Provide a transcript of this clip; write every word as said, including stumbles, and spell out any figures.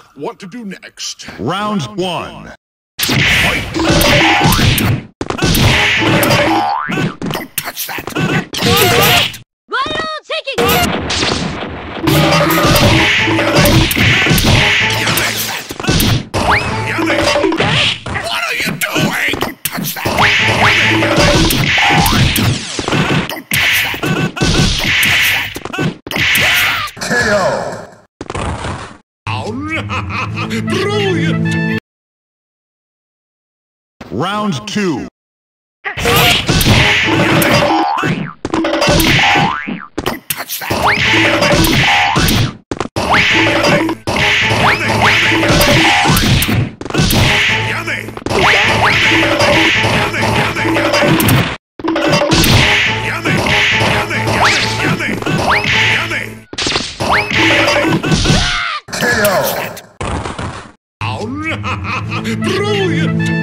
what to do next. Round one. Fight! Don't touch that! Don't touch that! Right on taking Yummy! What are you doing? Don't touch that! Don't touch that! Don't touch that! Don't touch that! K O. Brilliant! Round two. Don't touch that! Yummy! K O. Brilliant!